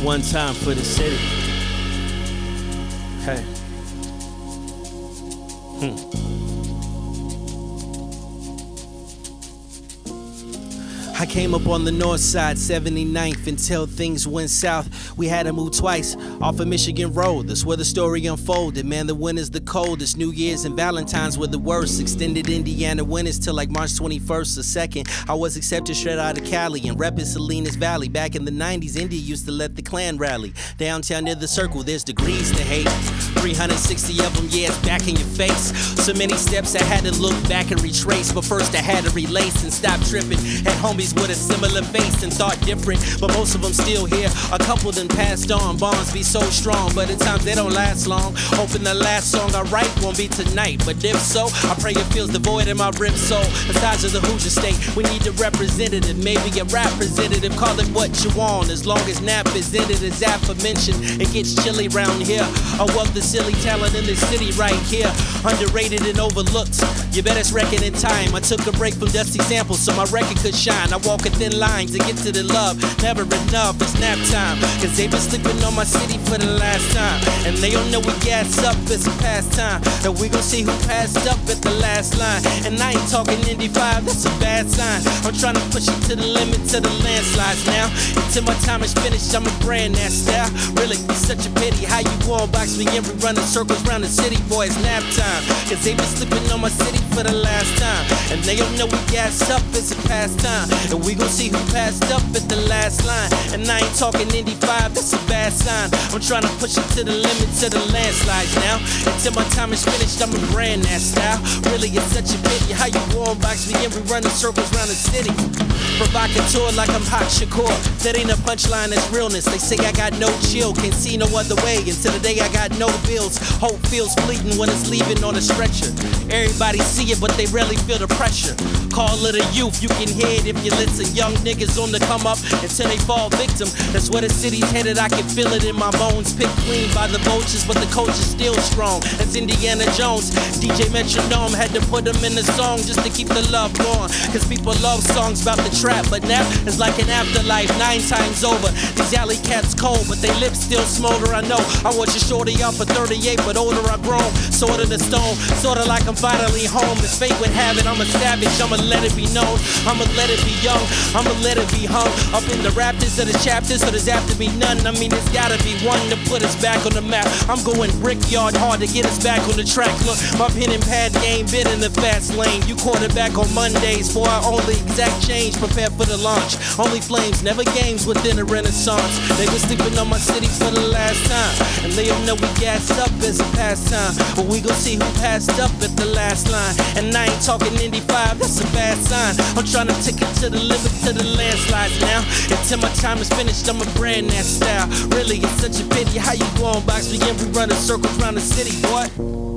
One time for the city. Hey. I came up on the north side, 79th, until things went south. We had to move twice off of Michigan Road. That's where the story unfolded. Man, the winter's the coldest. New Year's and Valentine's were the worst. Extended Indiana winters till like March 21st or 2nd. I was accepted straight out of Cali and repping Salinas Valley. Back in the 90s, India used to let the Klan rally. Downtown near the circle, there's degrees to hate. 360 of them, yeah, it's back in your face. So many steps I had to look back and retrace. But first I had to relace and stop tripping. Had homies with a similar face and thought different, but most of them still here. A couple done passed on. Bonds be so strong, but at times they don't last long. Hoping the last song I write won't be tonight, but if so, I pray it feels the void in my rib soul. The size of the Hoosier state, we need a representative, maybe a representative. Call it what you want, as long as Nap is in it, as aforementioned. It gets chilly round here. I love the silly talent in the city right here, underrated and overlooked. You bet it's record in time. I took a break from dusty samples so my record could shine. I walk a thin line to get to the love, never enough, it's nap time. Cause they been sleeping on my city for the last time, and they don't know we gas up, it's a pastime. And we gon' see who passed up at the last line. And I ain't talking Indy 5, that's a bad sign. I'm trying to push it to the limit, to the landslides now. Until my time is finished, I'ma brand that style. Really, it's such a pity how you gon' box me in. We running circles around the city, boy, it's nap time. Cause they been sleeping on my city for the last time, and they don't know we gas up, it's a pastime. And we gon' see who passed up at the last line. And I ain't talking Indy 5, that's a bad sign. I'm trying to push it to the limit, to the landslides now. Until my time is finished, I'ma brand that style. Really, it's such a pity how you warm box me and we running circles around the city. Provocateur like I'm Hot Shakur. That ain't a punchline, that's realness. They say I got no chill, can't see no other way. Until the day I got no bills. Hope feels fleeting when it's leaving on a stretcher. Everybody see it, but they rarely feel the pressure. Call it a youth, you can hear it if you listen. Young niggas on the come up until they fall victim. That's where the city's headed, I can feel it in my bones. Picked clean by the vultures, but the coach is still strong. That's Indiana Jones. DJ Metronome had to put him in the song just to keep the love going. Cause people love songs about the trap, but now it's like an afterlife 9 times over. These alley cats cold, but they lips still smolder. I know I want your shorty out for 38, but older I grown. Sword in the stone, sorta like I'm finally home. As fate would have it, I'm a savage, I'ma let it be known. I'ma let it be young, I'ma let it be hung. Up in the raptors of the chapters, so there's have to be none. I mean, there's gotta be one to put us back on the map. I'm going brickyard hard to get us back on the track. Look, my pen and pad game been in the fast lane. You quarterback on Mondays for our only exact change. Prepare for the launch. Only flames, never games within a renaissance. They been sleeping on my city for the last time, and they don't know we gassed up as a pastime. But we gon' see who passed up at the last line. And I ain't talking Indy 5, that's a bad sign. I'm trying to take it to the limit, to the landslides now. Until my time is finished, I'ma brand that style. Really, it's such a pity how you go on box me and we running circles around the city, boy.